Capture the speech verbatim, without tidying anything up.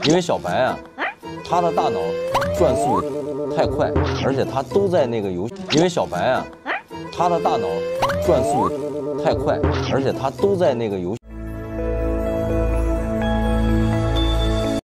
因为小白啊，他的大脑转速太快，而且他都在那个游戏。因为小白啊，他的大脑转速太快，而且他都在那个游戏。